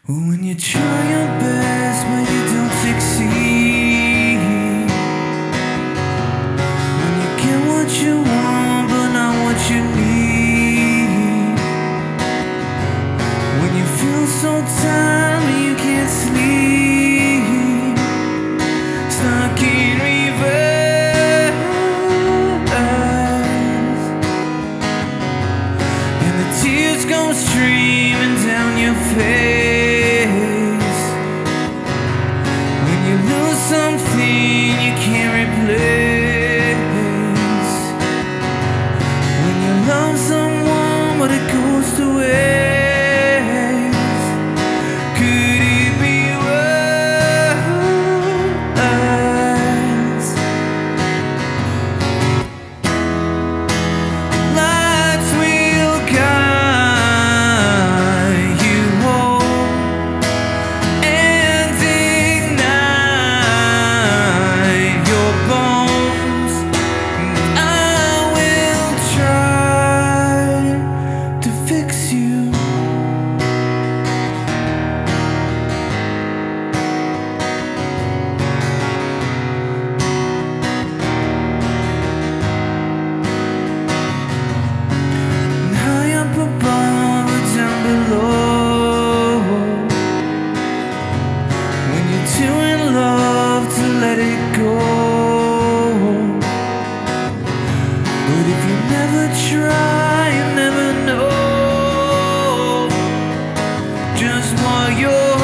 When you try your best but you don't succeed, when you get what you want but not what you need, when you feel so tired but you can't sleep, stuck in reverse, and the tears go streaming down your face. Something you can't replace. When you love someone but it goes to waste, could it be worse? Lights will guide you home and ignite your bones. I will try to fix you. And high up above or down below, when you're too in love to let it go. But if you never try, you never know just what you're